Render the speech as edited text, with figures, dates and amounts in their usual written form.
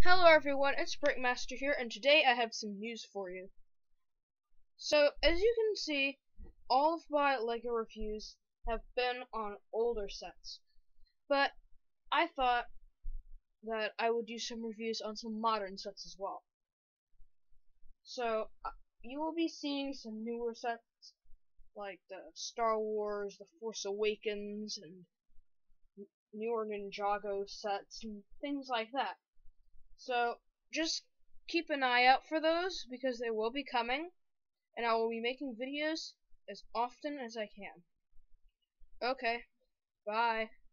Hello everyone, it's Breakmaster here, and today I have some news for you. So, as you can see, all of my LEGO reviews have been on older sets. But I thought that I would do some reviews on some modern sets as well. So, you will be seeing some newer sets, like the Star Wars, the Force Awakens, and newer Ninjago sets, and things like that. So, just keep an eye out for those, because they will be coming, and I will be making videos as often as I can. Okay, bye.